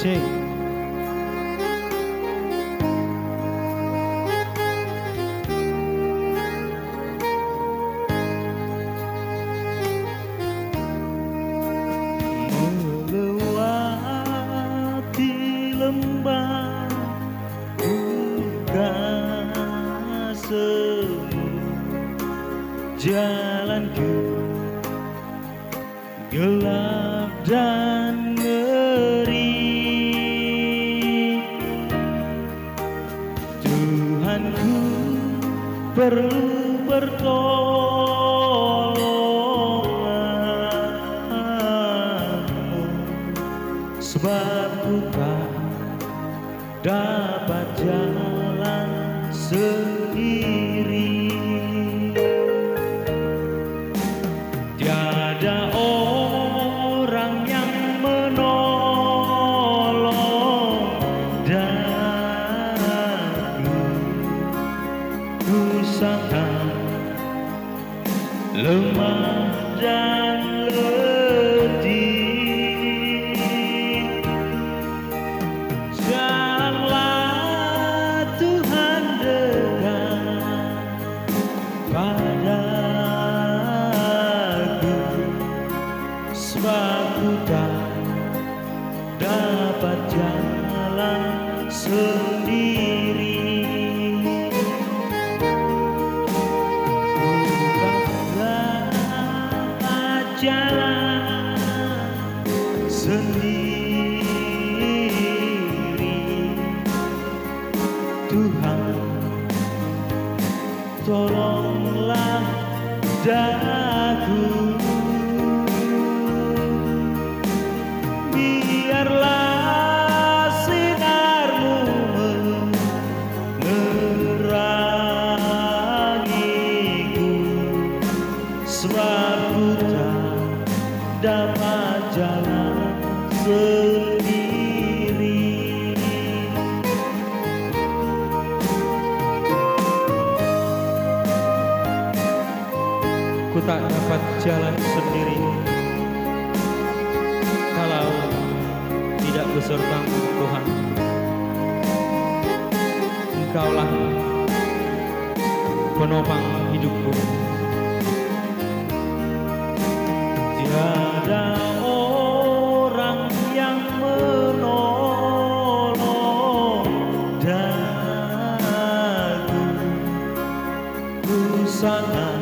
Cek. Melewati lembah duka semu, jalanku gelap dan ngeri. Tuhanku perlu pertolonganmu, sebab ku tak dapat jalan sendiri. Tiada orang yang menolong daku, ku sangat lemah dan letih. Janganlah Tuhan dekat padaku, sebab ku tak dapat jalan sendiri. Jalan sendiri. Tuhan, tolonglah daku, biarlah sinarmu menerangiku, sebab ku tak dapat jalan sendiri. Ku tak dapat jalan sendiri kalau tidak besertamu Tuhan. Engkaulah penopang hidupku. Tiada orang yang menolong daku, ku sangat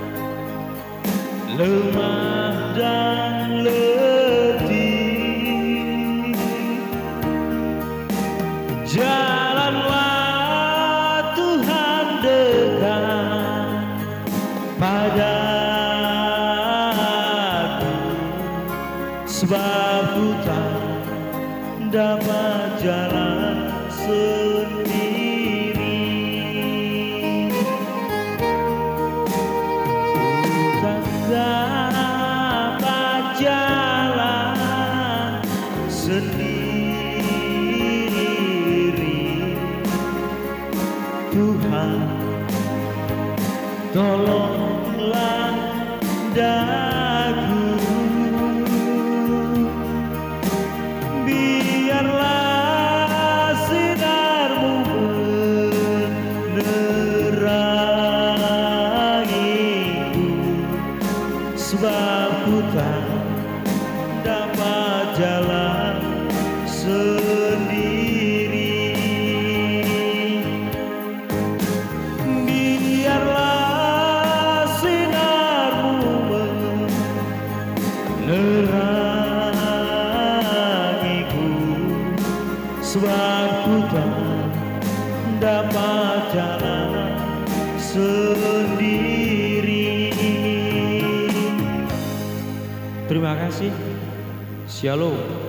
lemah dan letih. Jalanlah Tuhan dekat padaku, sebab ku tak dapat jalan sendiri. Ku tak dapat jalan sendiri. Tuhan, tolonglah daku, biarlah sinarmu menerangiku, sebab ku tak dapat jalan sendiri. Biarlah sinarmu menerangiku, sebab ku tak dapat jalan sendiri. Terima kasih. Shalom.